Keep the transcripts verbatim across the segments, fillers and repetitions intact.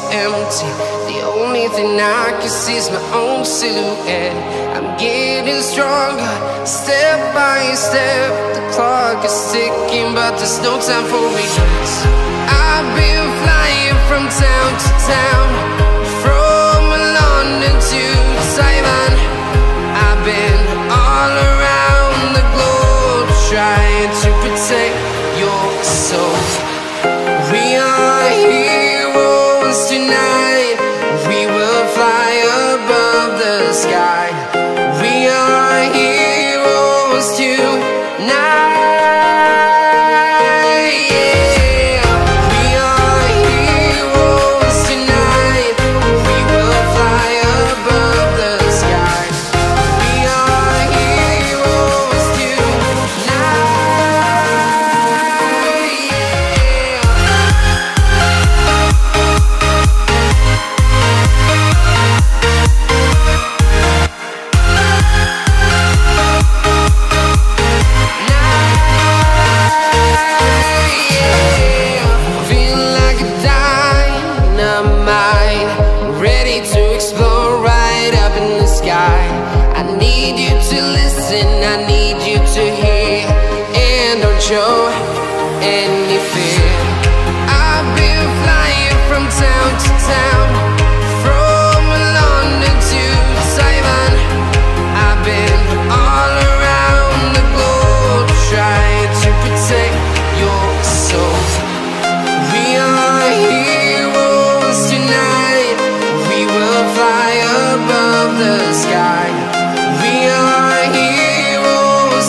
empty. The only thing I can see is my own silhouette. I'm getting stronger, step by step. The clock is ticking, but there's no time for regrets. I've been flying from town to town, from London to Taiwan. I've been all around the globe, trying to protect your soul. We are heroes tonight. We will fly above the sky. We are heroes tonight. Yeah. We are heroes tonight. We will fly above the sky. We are heroes tonight. I need you to listen, I need you to hear, and don't show any fear. I've been flying from town to town, from London to Taiwan. I've been all around the globe, trying to protect your soul. We are heroes tonight. We will fly above the sky. We are heroes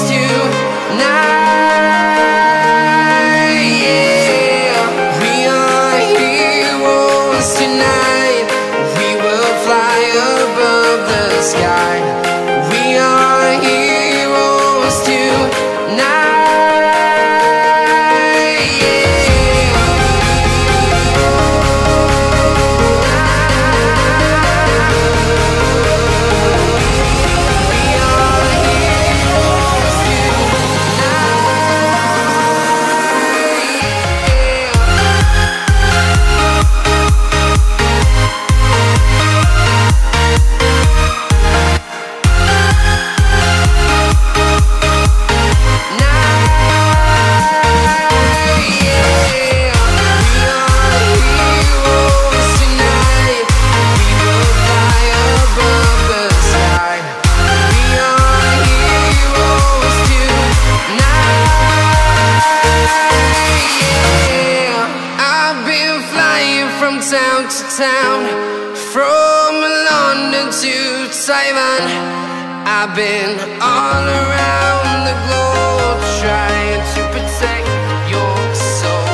tonight. Yeah. We are heroes tonight. We will fly above the sky. We are heroes tonight. Town to town, from London to Taiwan. I've been all around the globe, trying to protect your soul.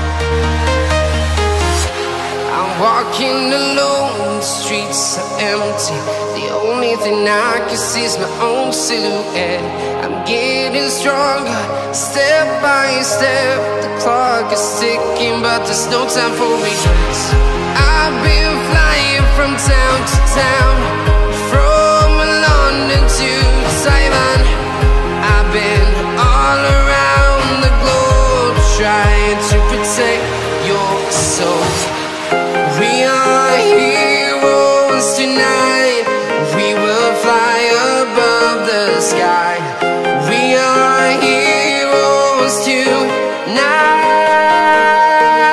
I'm walking alone, the streets are empty. The only thing I can see is my own silhouette. I'm getting stronger, step by step. The clock is ticking, but there's no time for regrets. I've been flying from town to town, from London to Taiwan. I've been all around the globe, trying to protect your soul. We are heroes tonight. We will fly above the sky. We are heroes tonight.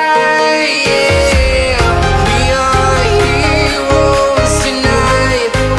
Yeah. We are heroes tonight.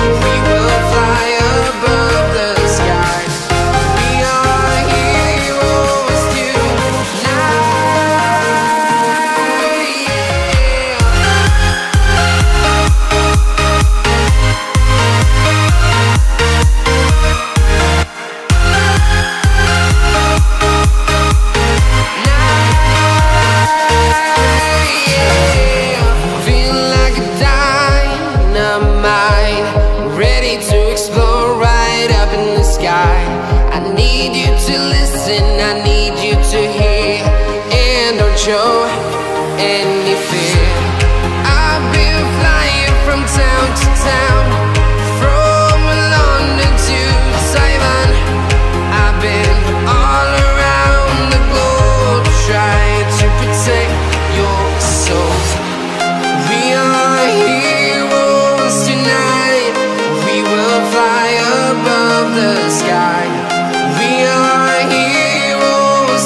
above the sky. We are heroes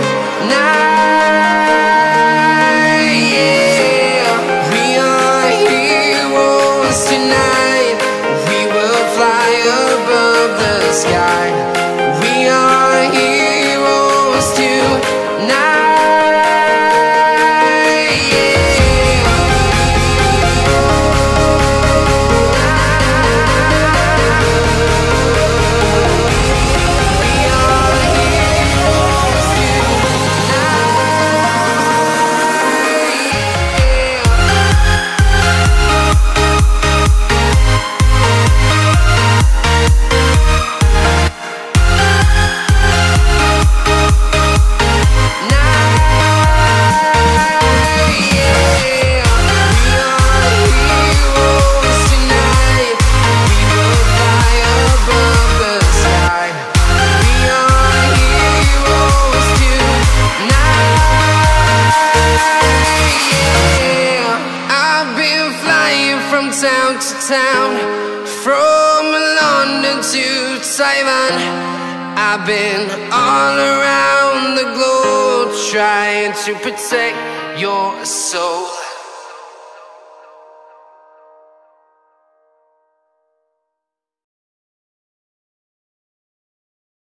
tonight, yeah. We are heroes tonight. We will fly above the sky. We are heroes tonight. From town to town, from London to Taiwan, I've been all around the globe trying to protect your soul.